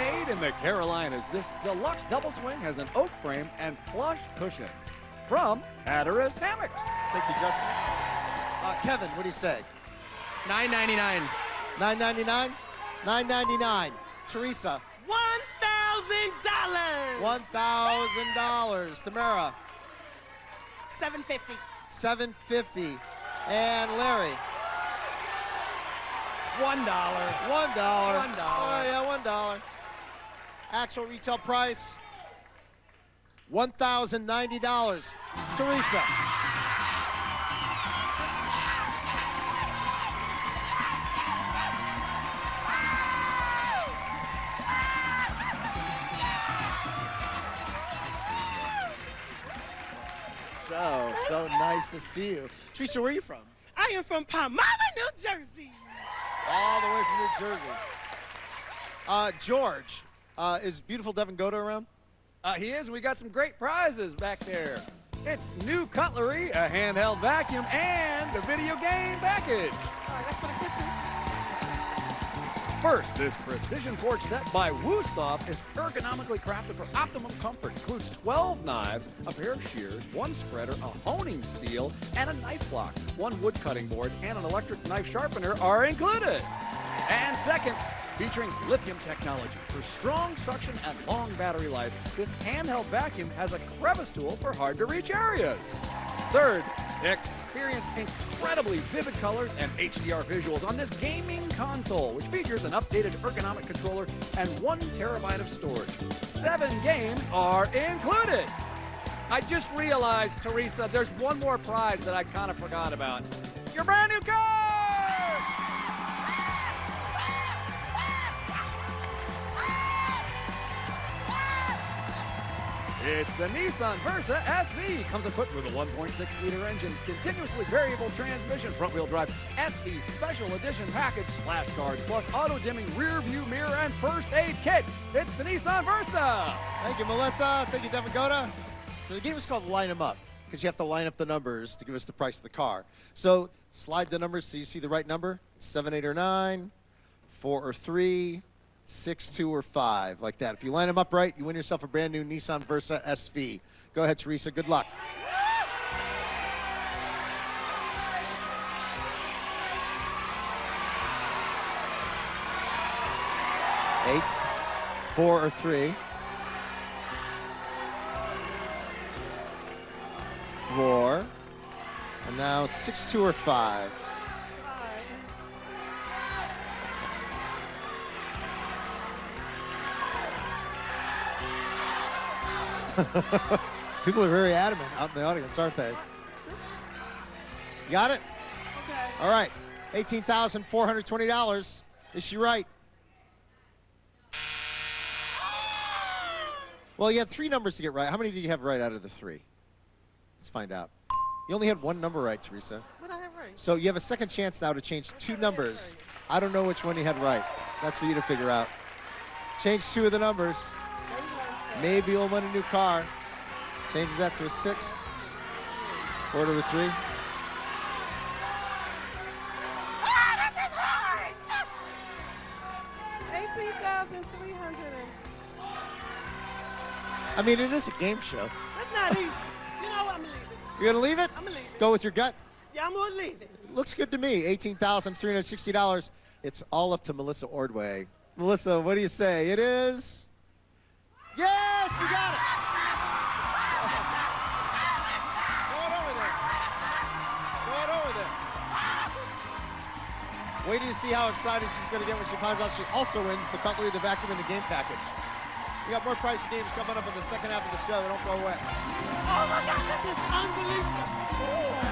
made in the Carolinas, this deluxe double swing has an oak frame and plush cushions from Hatteras Hammocks. Thank you, Justin. Kevin, what do you say? $9.99. $9.99? $9.99. Teresa? $1,000. $1,000. Tamara? $750. $750. And Larry? $1. $1. $1. Oh, yeah, $1. Actual retail price, $1,090. Teresa? So nice to see you. Teresa, where are you from? I am from Palmyra, New Jersey. All the way from New Jersey. George, is beautiful Devin Goda around? He is. We got some great prizes back there. It's new cutlery, a handheld vacuum, and a video game package. All right, that's for the kitchen. First, this precision forge set by Wusthof is ergonomically crafted for optimum comfort. Includes 12 knives, a pair of shears, one spreader, a honing steel, and a knife block. One wood cutting board and an electric knife sharpener are included. And second, featuring lithium technology for strong suction and long battery life, this handheld vacuum has a crevice tool for hard-to-reach areas. Third, experience incredibly vivid colors and HDR visuals on this gaming console, which features an updated ergonomic controller and 1 terabyte of storage. 7 games are included. I just realized, Teresa, there's one more prize that I kind of forgot about. Your brand new car! It's the Nissan Versa SV. Comes equipped with a 1.6-liter engine, continuously variable transmission, front-wheel drive, SV Special Edition package, splash guards, plus auto-dimming rear-view mirror and first aid kit. It's the Nissan Versa. Thank you, Melissa. Thank you, Devin Goda. So the game is called Line 'em Up, because you have to line up the numbers to give us the price of the car. So slide the numbers so you see the right number. 7, 8, or 9, 4 or 3, 6, 2, or 5, like that. If you line them up right, you win yourself a brand new Nissan Versa SV. Go ahead, Teresa. Good luck. Eight, 4 or 3, 4, and now 6, 2, or 5. People are very adamant out in the audience, aren't they? You got it? Okay. All right. $18,420. Is she right? Well, you had 3 numbers to get right. How many did you have right out of the 3? Let's find out. You only had 1 number right, Teresa. What I have right? So you have a second chance now to change 2 numbers. I don't know which one you had right. That's for you to figure out. Change 2 of the numbers. Maybe you'll win a new car. Changes that to a 6. 4 to a 3. Ah, this is hard! 18,300. I mean, it is a game show. That's not easy. You know what? I'm leaving. You're going to leave it? I'm leaving. Go with your gut? Yeah, I'm gonna leave it. Looks good to me. $18,360. It's all up to Melissa Ordway. Melissa, what do you say? It is... Yes, you got it. Go on over there. Go on over there. Wait till you see how excited she's going to get when she finds out she also wins the cutlery, the vacuum, and the game package. We got more pricey games coming up in the second half of the show. Don't go away. Oh my God, this is unbelievable.